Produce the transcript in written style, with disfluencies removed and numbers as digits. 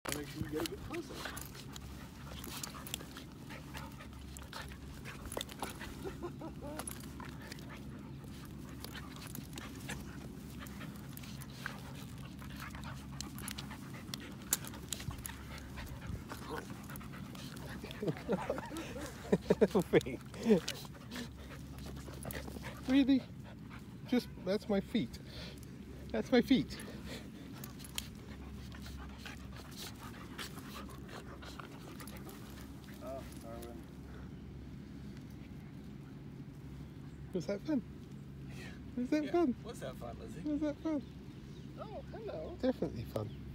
to make sure you get a good close-up. Wait. Really? Just, that's my feet. That's my feet. Oh, Darwin. Was that fun? Was that fun? Was that fun, Lizzie? Was that fun? Oh, hello. Definitely fun.